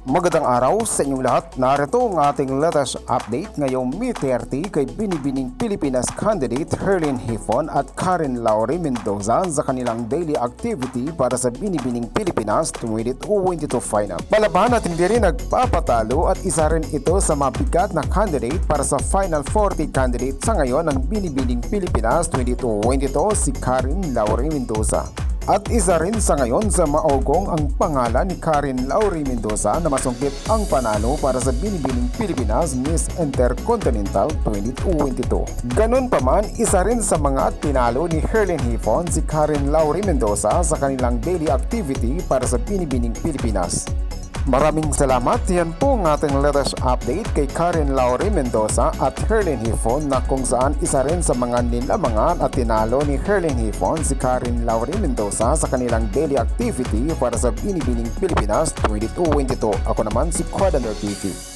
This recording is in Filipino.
Magandang araw sa inyong lahat. Narito ang ating latest update ngayong May 30 kay Binibining Pilipinas candidate Herlene Hipon at Karen Mendoza sa kanilang daily activity para sa Binibining Pilipinas 2022 final. Palaban at hindi rin nagpapatalo at isa rin ito sa mabigat na candidate para sa Final 40 candidate sa ngayon ng Binibining Pilipinas 2022 si Karen Mendoza. At isa rin sa ngayon sa maugong ang pangalan ni Karen Mendoza na masungkit ang panalo para sa Binibining Pilipinas Miss Intercontinental 2022. Ganon pa man, isa rin sa mga tinalo ni Herlene Hipon si Karen Mendoza sa kanilang daily activity para sa Binibining Pilipinas. Maraming salamat. Yan po ang ating latest update kay Karen Mendoza at Herlene Hipon na kung saan isa rin sa mga nilamangan at tinalo ni Herlene Hipon si Karen Mendoza sa kanilang daily activity para sa Binibining Pilipinas 2022. Ako naman si Quadander TV.